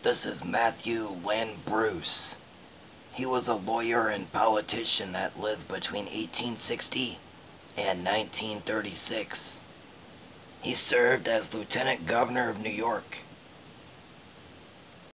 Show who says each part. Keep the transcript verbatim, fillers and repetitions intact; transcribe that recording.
Speaker 1: This is Matthew Linn Bruce. He was a lawyer and politician that lived between eighteen sixty and nineteen thirty-six. He served as Lieutenant Governor of New York